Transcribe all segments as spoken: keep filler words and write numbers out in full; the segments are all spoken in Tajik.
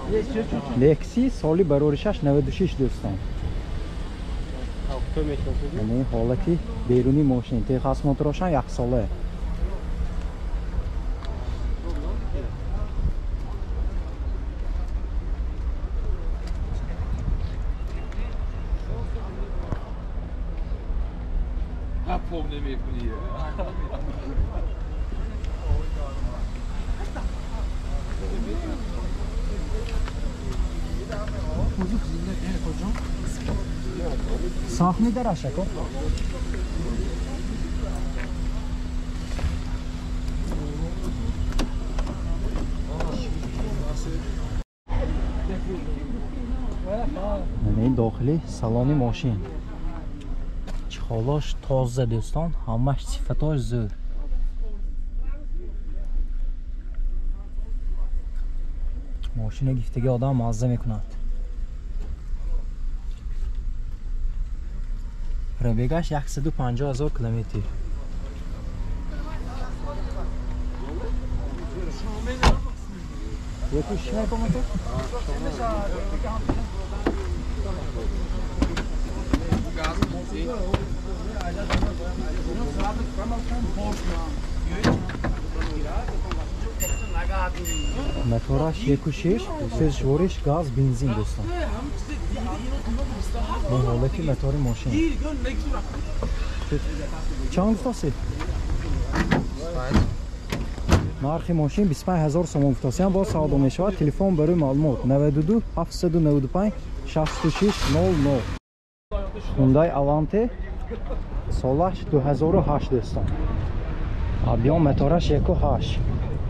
لکسی سالی برای شش نود و شش دوستان. یعنی حالتی بیرونی ماشین تخص موتورشان یک ساله. پم نمی‌کنی. Sahne der aşağı ko. یعنی داخلی سالن ماشین. چخالاش تازه دوستان، همش صفتاش زود. ماشین گفتگی آدم مزه میکند. ربیگش صد و پنجاه هزار کیلومتر. یکیش چی میکنه تو؟ موتورش یک و شش، سه جورش گاز بنزین دوستان. این حالتی موتور ماشین. چند افتاسی؟ نرخ ماشین بیست و پنج هزار سوم افتاسی هم با سعادت میشود. تلفن برای معلومات نود و دو هفتصد و نود و پنج شصت و شش نود و نه. هوندای اولانته سالش دو هزار و هشت دوستان. ابیان موتورش یک و هشت.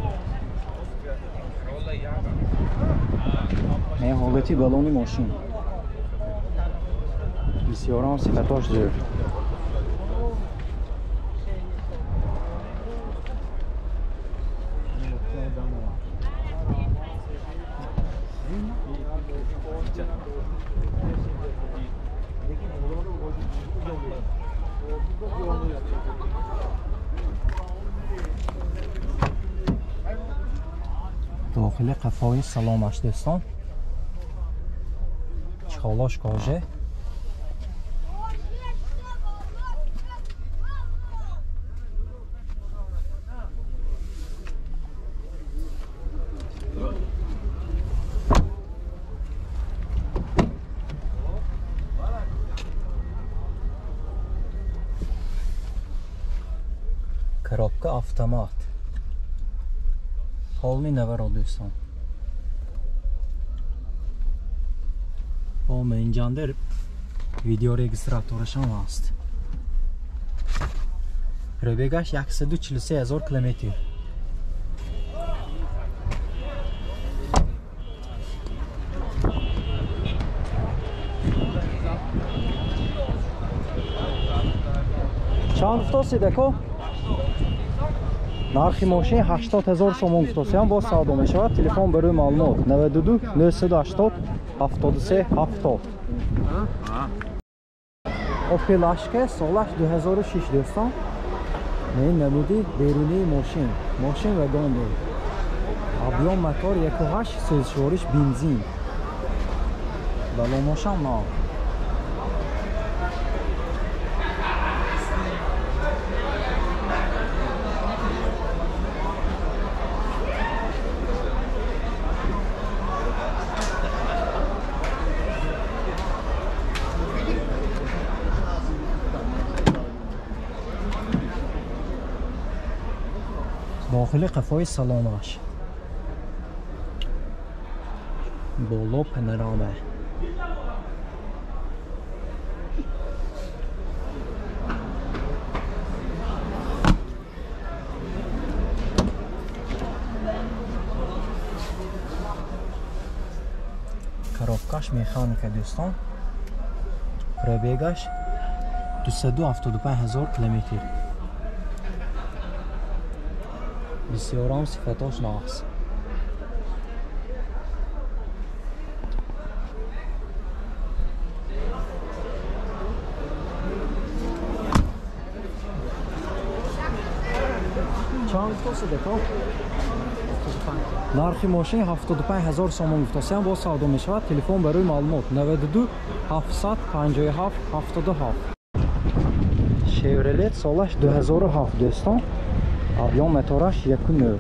این حالتی بالونی ماشین. بسیار هم صفتاش زیر. داخل قفای سلامش دوستان. چخالاش کاژه. Коробка автомат. Полный наворот دوستان. با منجاندر ویدیو رجیستراتورش هم هست. پروبگش صد و چهل و سه هزار کیلومتر. چند افتاسی دکو؟ نرخ ماشین هشتاد هزار سوم افتاسی هم با سعادت میشود. تلفن برای معلومات نود و دو نهصد و هشتاد هفتاد و سه هفتاد. اوپل اشک سالش دو هزار و شش دوستان. این نمودی بیرونی ماشین. ماشین وگان دارد. ابیان موتور یک و هشت سوزشوارش بنزین. بالونش هم نه. داخل قفای سالانش بالا پنرامه. коробкаш механика دوستان. пробегаш دویست و هفتاد و پنج هزار کیلومتر. بسیار هم صفتاش ناقص. چند توسه دکا؟ нархи мошин ҳафтоду панҷ ҳазор сомон гуфтасиям бо савдо мешавад. Телефон барои маълумот наваду ду ҳафтсад панҷоҳу ҳафт ҳафтоду ҳафт. Chevrolet солаш ду ҳазору ҳафт дӯстон. Объем мотораш яку нӯ.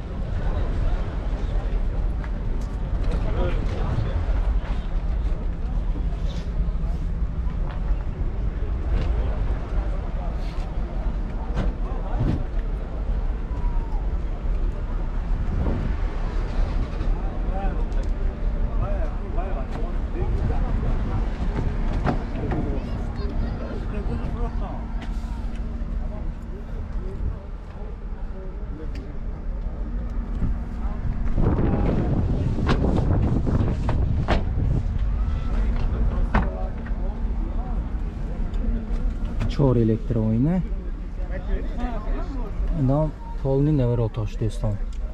چهار الکترونی اینا پولنی نوراتاش دوستان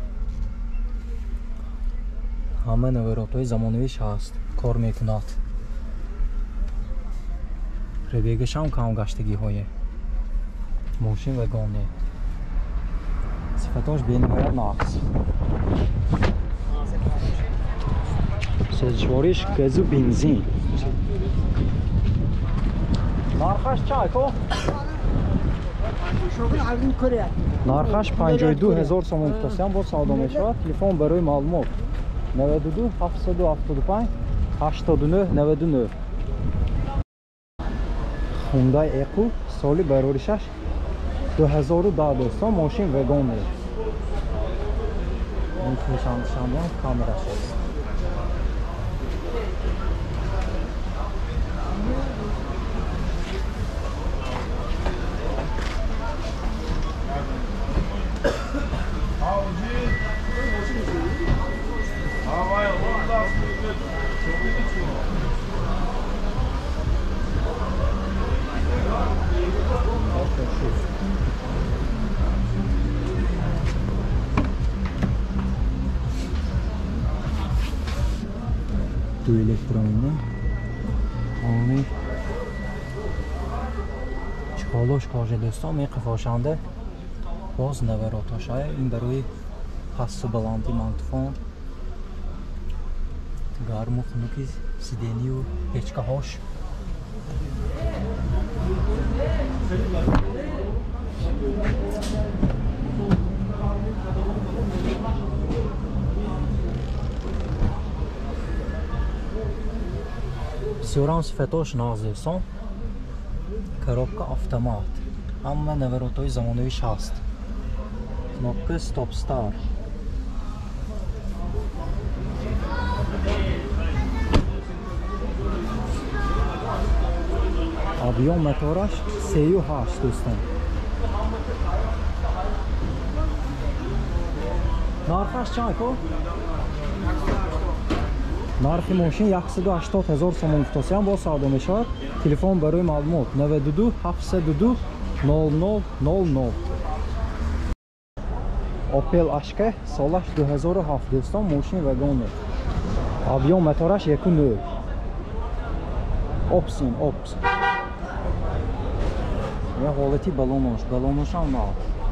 همه نوراتای زمانویش هست کار میکند ربیگش هم کم گشتگی های ماشین وگانه صفتاش بینهایت ناقص سجوارش گازو بنزین нархаш чай ко? нархаш панҷоҳу ду ҳазор сомон гуфтасиям бо савдо мешавад. Телефон барои маълумот наваду ду ҳафтсаду ҳафтоду панҷ ҳаштоду нӯ наваду нӯ. Hyundai Equ соли бароришаш ду ҳазору даҳ дӯстон мошин вагон е. ин пешандашандам камераш аст. دو الکترونی آنی چکالوش کاجه دوستان می قفاشنده باز نوراتاش های این برای پس و بلندی مانتفون گرم و خنوکی سیدنی و هچکه هاش بسیاران صفتاش نازستان коробка автомат همه نوراتای زمانویش هست кнопка стоп стар объем мотораш сею ҳашт дӯстон нархаш чанд ко? нархи мошин яксаду ҳаштод ҳазор сомон гуфтасиям бо савдо мешавад. Телефон барои маълумот наваду ду ҳафтсаду ду нол нол нол нол. Opel Ashka солаш ду ҳазору ҳафт дӯстон мошин вагон е. объем мотораш яку нӯ. Opsin опс. Я ҳолати балонош, балоношам нав.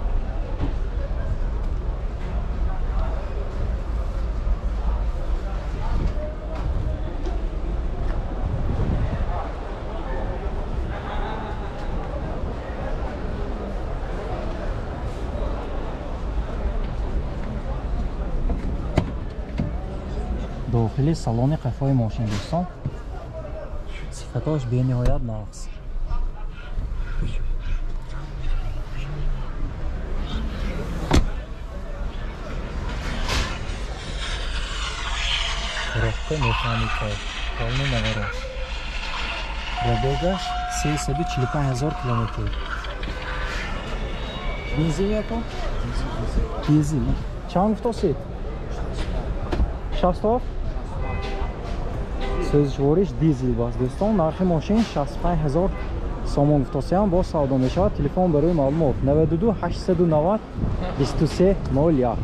داخلی салони қафои мошин дӯстон сифатош бениҳоят нағз коробка механика полный наворот пробегаш сесаду чилу панҷ ҳазор километр бензин яко бензин чанд гуфтасед шасту ҳафт сӯзишвориш дизел бас дӯстон нархи мошин шасту панҷ ҳазор сомон гуфтасиям бо савдо мешавад. Телефон барои маълумот наваду ду ҳаштсаду навад бисту се нол як.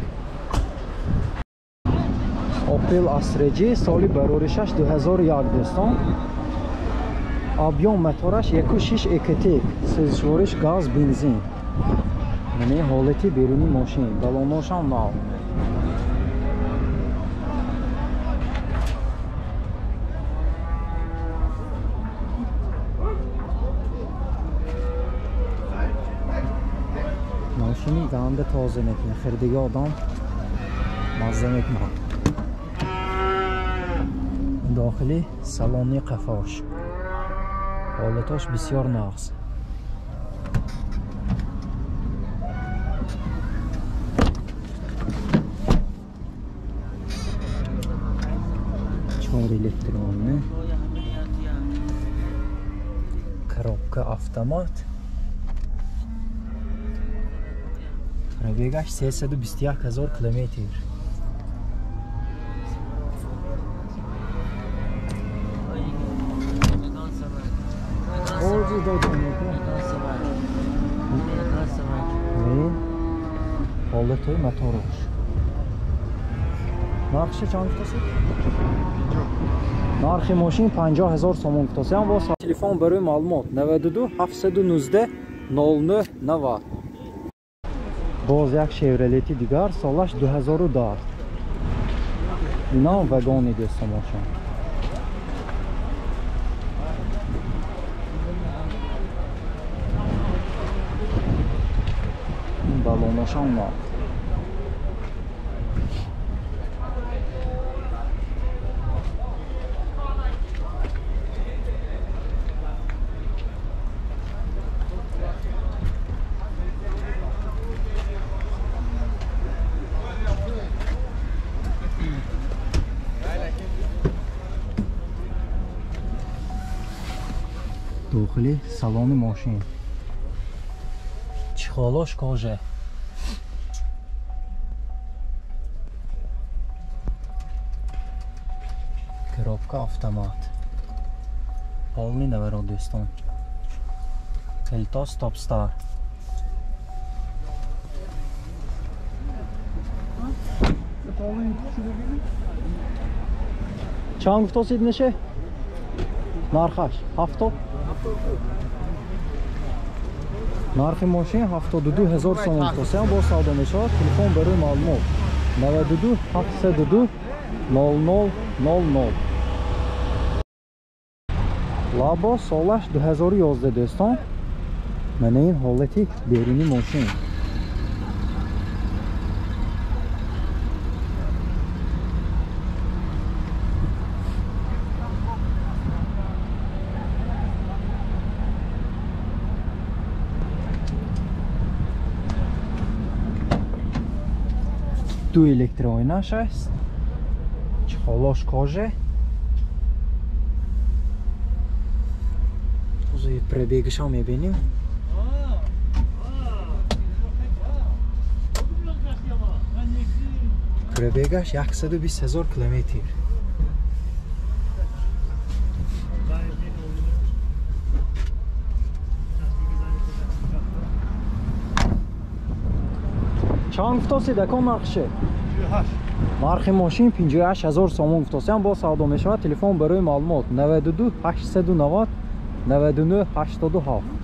Opel Astra J соли бароришаш ду ҳазору як дӯстон объем мотораш яку шиш экотек сӯзишвориш газ бензин яъне ҳолати беруни мошин балоношам нав ماشینی گنده تازه میکنه، خریدگی آدم مزه میکنه. داخلی سالونی قفاش، حالتاش بسیار نقص. چهار الکترونی، коробка автомат. пробегаш سیصد و بیست و یک هزار کیلومتر. اوجی دادم نه حالت توی موتورش نرخش چند گفتاسی؟ نرخ ماشین پنجاه هزار سوم گفتاسی. هم با تلفن برای معلومات نود و دو هفتصد و نوزده نود و نه نود. باز یک شیورلتی دیگر سالش دو هزار و ده. اینا وگانی دست ماشین. این بالوناشان نه. داخلی سالن ماشین چخالاش کاژه، коробка автомат، полный наворот دوستان. کلتا ستاپ ستار. چند گفتاسید نشه؟ نرخش هفتاد. نرخ ماشین هفتاد و دو هزار سوم گفتاسی. هم با سودا میشود. تلفن برای معلومات نود و دو هفتصد و دو نود نود نود نود. لابا سالش دو هزار و یازده دوستان. من این حالتی بیرونی ماشین. دو الکترونیش است. چخالاش کاژه. اوزای پربیگش هم میبینیم. پربیگش صد و بیست هزار کیلومتر. چند گفتاسی دکان نرخشه؟ نرخ ماشین پنجاه و هشت هزار سوم گفتاسی. هم با سودا میشود. تلفن برای معلومات نود و دو هشتصد و نود نود و نه هشتاد و هفت.